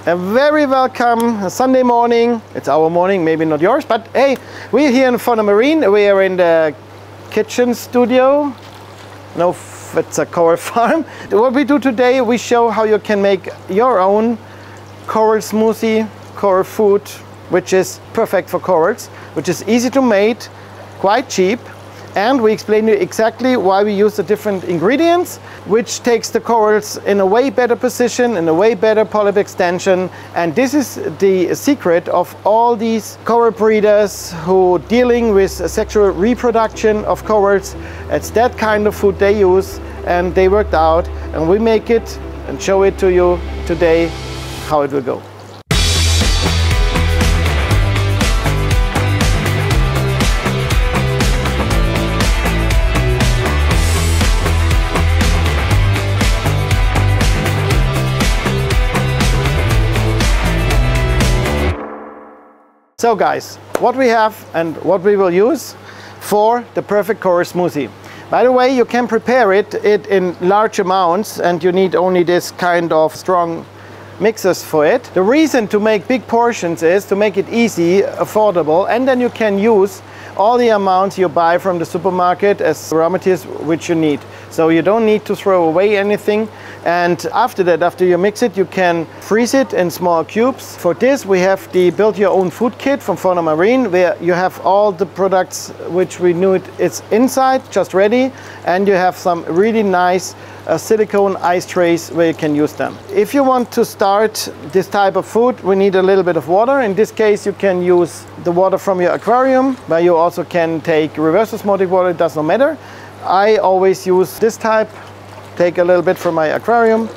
A very welcome Sunday morning. It's our morning, maybe not yours, but hey, we're here in Fauna Marine. We are in the kitchen studio. No, it's a coral farm. What we do today, we show how you can make your own coral smoothie, coral food, which is perfect for corals, which is easy to make, quite cheap. And we explain to you exactly why we use the different ingredients, which takes the corals in a way better position, in a way better polyp extension. And this is the secret of all these coral breeders who dealing with sexual reproduction of corals. It's that kind of food they use, and they worked out, and we make it and show it to you today how it will go. So guys, what we have and what we will use for the perfect coral smoothie. By the way, you can prepare it in large amounts, and you need only this kind of strong mixers for it. The reason to make big portions is to make it easy, affordable, and then you can use all the amounts you buy from the supermarket as raw materials which you need. So you don't need to throw away anything. And after that, after you mix it, you can freeze it in small cubes. For this, we have the Build Your Own Food Kit from Fauna Marine, where you have all the products which we knew it's inside, just ready. And you have some really nice silicone ice trays where you can use them. If you want to start this type of food, we need a little bit of water. In this case, you can use the water from your aquarium, but you also can take reverse osmotic water, it does not matter. I always use this type. Take a little bit from my aquarium.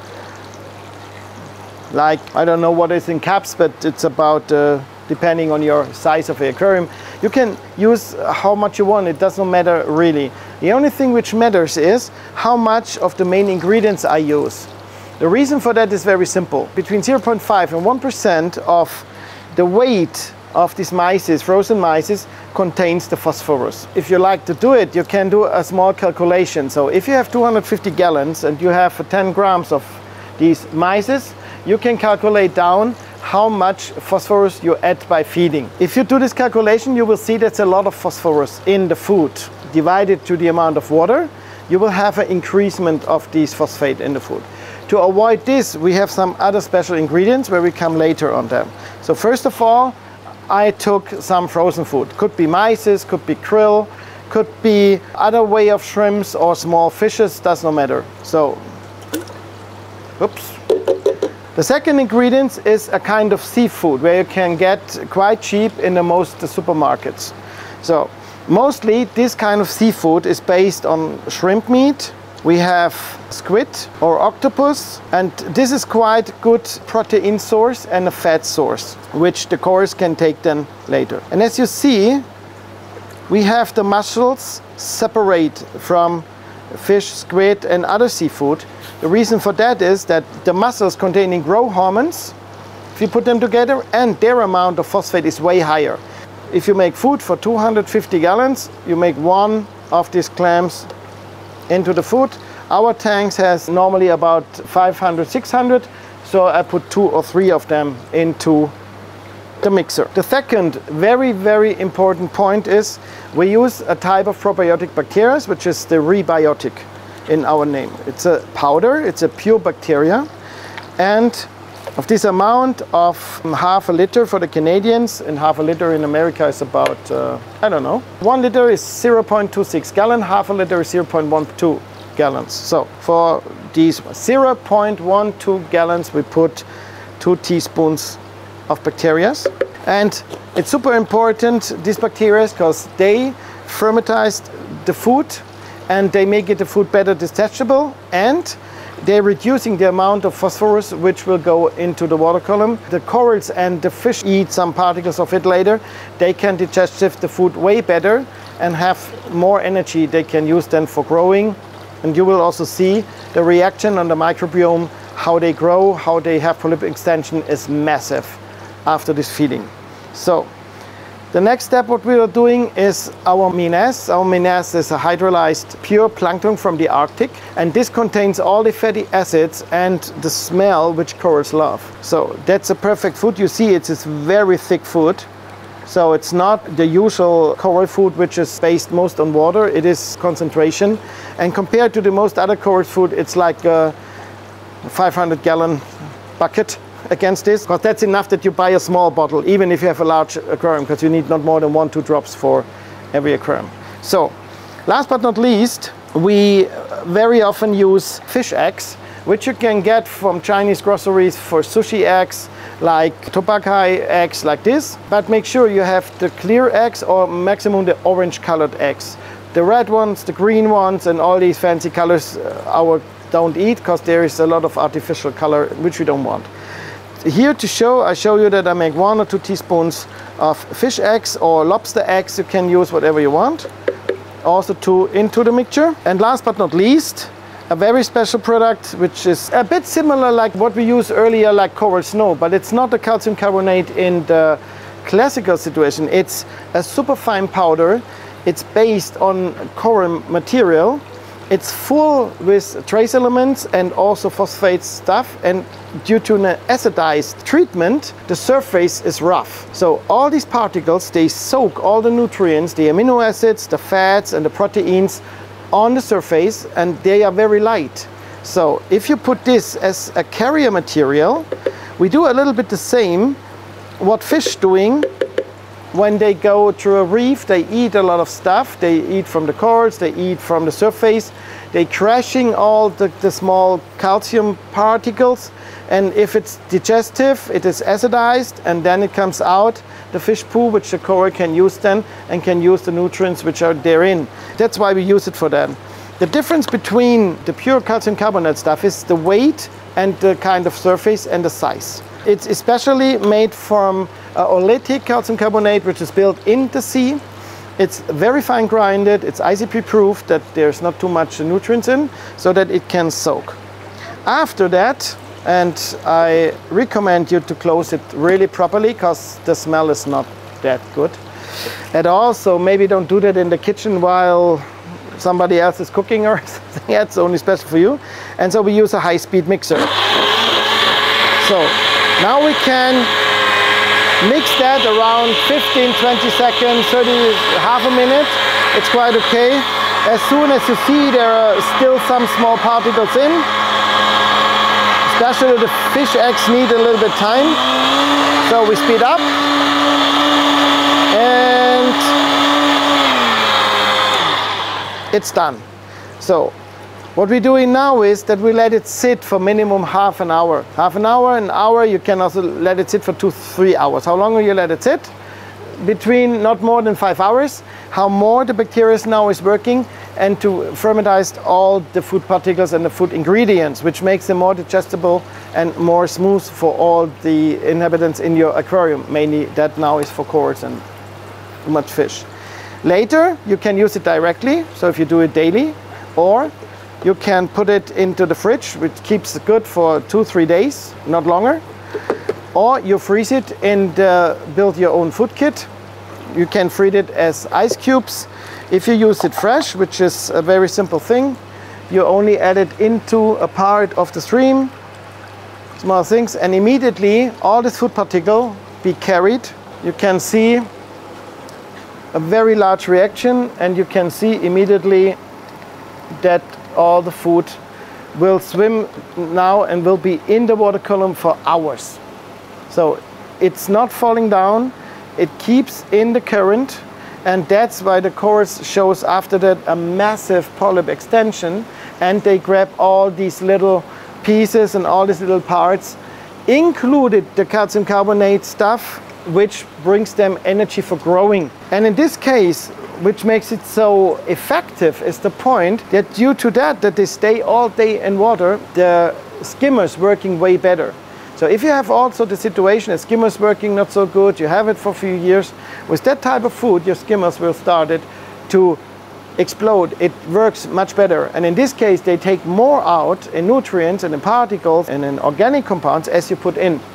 Like, I don't know what is in caps, but it's about, depending on your size of the aquarium. You can use how much you want, it doesn't matter really. The only thing which matters is how much of the main ingredients I use. The reason for that is very simple. Between 0.5 and 1% of the weight of these myces, frozen myces, contains the phosphorus. If you like to do it, you can do a small calculation. So if you have 250 gallons and you have 10 grams of these myces, you can calculate down how much phosphorus you add by feeding. If you do this calculation, you will see that's a lot of phosphorus in the food. Divided to the amount of water, you will have an increasement of these phosphate in the food. To avoid this, we have some other special ingredients where we come later on them. So first of all, I took some frozen food. Could be myces, could be krill, could be other way of shrimps or small fishes, does not matter. So, oops. The second ingredient is a kind of seafood where you can get quite cheap in the most supermarkets. So, mostly this kind of seafood is based on shrimp meat. We have squid or octopus, and this is quite good protein source and a fat source, which the corals can take then later. And as you see, we have the mussels separate from fish, squid and other seafood. The reason for that is that the mussels containing growth hormones, if you put them together, and their amount of phosphate is way higher. If you make food for 250 gallons, you make one of these clams into the food. Our tanks has normally about 500, 600, so I put 2 or 3 of them into the mixer. The second very, very important point is we use a type of probiotic bacteria, which is the rebiotic in our name. It's a powder, it's a pure bacteria, and of this amount of half a liter for the Canadians, and half a liter in America is about, I don't know. 1 liter is 0.26 gallon, half a liter is 0.12 gallons. So for these 0.12 gallons, we put 2 teaspoons of bacteria. And it's super important, these bacteria, because they fermentize the food and they make it the food better digestible, and they're reducing the amount of phosphorus which will go into the water column. The corals and the fish eat some particles of it later. They can digest the food way better and have more energy they can use then for growing. And you will also see the reaction on the microbiome, how they grow, how they have polyp extension is massive after this feeding. So The next step what we are doing is our Menace. Our Menace is a hydrolyzed pure plankton from the Arctic, and this contains all the fatty acids and the smell which corals love. So that's a perfect food. You see it's this very thick food. So it's not the usual coral food which is based most on water. It is concentration, and compared to the most other coral food, it's like a 500-gallon bucket against this, because that's enough that you buy a small bottle, even if you have a large aquarium, because you need not more than 1-2 drops for every aquarium. So last but not least, we very often use fish eggs, which you can get from Chinese groceries for sushi eggs, like topakai eggs like this, but make sure you have the clear eggs or maximum the orange colored eggs. The red ones, the green ones, and all these fancy colors our don't eat, because there is a lot of artificial color which we don't want. Here I show you that I make 1 or 2 teaspoons of fish eggs or lobster eggs. You can use whatever you want. Also into the mixture. And last but not least, a very special product which is a bit similar like what we used earlier, like coral snow, but it's not a calcium carbonate in the classical situation. It's a superfine powder. It's based on coral material. It's full with trace elements and also phosphate stuff, and due to an acidized treatment, the surface is rough. So all these particles, they soak all the nutrients, the amino acids, the fats and the proteins on the surface, and they are very light. So if you put this as a carrier material, we do a little bit the same what fish doing. When they go through a reef, they eat a lot of stuff. They eat from the corals, they eat from the surface. They crashing all the small calcium particles. And if it's digestive, it is acidized, and then it comes out the fish poo, which the coral can use then, and can use the nutrients which are therein. That's why we use it for that. The difference between the pure calcium carbonate stuff is the weight and the kind of surface and the size. It's especially made from oleitic calcium carbonate, which is built in the sea. It's very fine grinded, it's ICP proof that there's not too much nutrients in, so that it can soak. After that, and I recommend you to close it really properly, because the smell is not that good at all. So maybe don't do that in the kitchen while somebody else is cooking or something. That's only special for you. And so we use a high-speed mixer. So now we can mix that around 15, 20 seconds, 30, half a minute. It's quite okay. As soon as you see there are still some small particles in, especially the fish eggs need a little bit time. So we speed up. And it's done. So what we're doing now is that we let it sit for minimum half an hour. Half an hour, you can also let it sit for 2-3 hours. How longer you let it sit? Between not more than 5 hours. How more the bacteria now is working, and to fermentize all the food particles and the food ingredients, which makes them more digestible and more smooth for all the inhabitants in your aquarium. Mainly that now is for corals and too much fish. Later, you can use it directly, so if you do it daily, or you can put it into the fridge, which keeps it good for 2-3 days, not longer. Or you freeze it and build your own food kit. You can freeze it as ice cubes. If you use it fresh, which is a very simple thing, you only add it into a part of the stream, small things, and immediately all this food particle be carried. You can see a very large reaction, and you can see immediately that all the food will swim now and will be in the water column for hours. So it's not falling down, it keeps in the current, and that's why the corals shows after that a massive polyp extension, and they grab all these little pieces and all these little parts, included the calcium carbonate stuff, which brings them energy for growing. And in this case, which makes it so effective, is the point that due to that they stay all day in water, the skimmers working way better. So if you have also the situation, a skimmers working not so good, you have it for a few years, with that type of food, your skimmers will start it to explode. It works much better. And in this case, they take more out in nutrients and in particles and in organic compounds as you put in.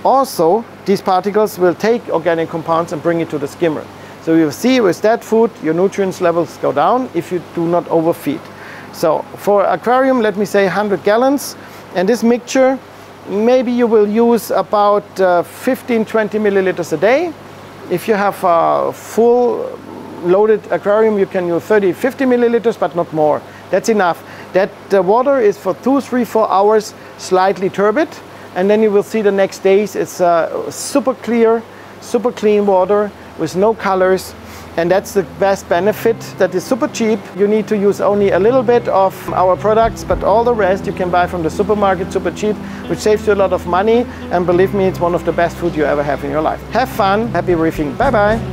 Also, these particles will take organic compounds and bring it to the skimmer. So you see with that food, your nutrients levels go down if you do not overfeed. So for aquarium, let me say 100 gallons. And this mixture, maybe you will use about 15-20 milliliters a day. If you have a full loaded aquarium, you can use 30-50 milliliters, but not more. That's enough. That water is for 2, 3, 4 hours slightly turbid, and then you will see the next days it's super clear, super clean water with no colors. And that's the best benefit, that is super cheap. You need to use only a little bit of our products, but all the rest you can buy from the supermarket super cheap, which saves you a lot of money. And believe me, it's one of the best food you ever have in your life. Have fun, happy reefing, bye bye.